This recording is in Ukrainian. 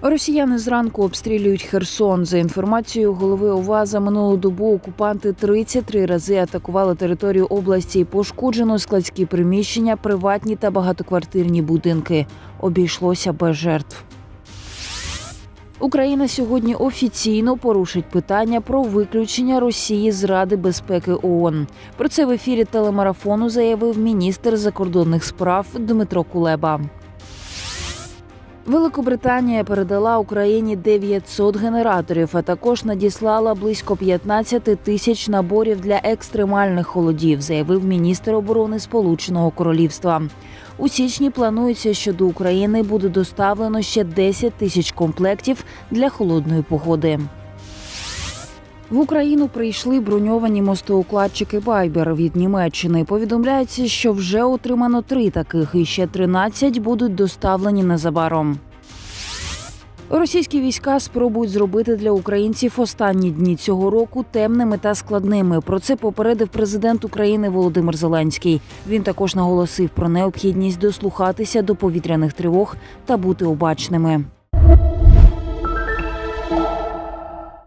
Росіяни зранку обстрілюють Херсон. За інформацією голови ОВА, за минулу добу окупанти 33 рази атакували територію області. Пошкоджено складські приміщення, приватні та багатоквартирні будинки. Обійшлося без жертв. Україна сьогодні офіційно порушить питання про виключення Росії з Ради безпеки ООН. Про це в ефірі телемарафону заявив міністр закордонних справ Дмитро Кулеба. Великобританія передала Україні 900 генераторів, а також надіслала близько 15 тисяч наборів для екстремальних холодів, заявив міністр оборони Сполученого Королівства. У січні планується, що до України буде доставлено ще 10 тисяч комплектів для холодної погоди. В Україну прийшли броньовані мостоукладчики «Байбер» від Німеччини. Повідомляється, що вже отримано 3 таких, і ще 13 будуть доставлені незабаром. Російські війська спробують зробити для українців останні дні цього року темними та складними. Про це попередив президент України Володимир Зеленський. Він також наголосив про необхідність дослухатися до повітряних тривог та бути обачними.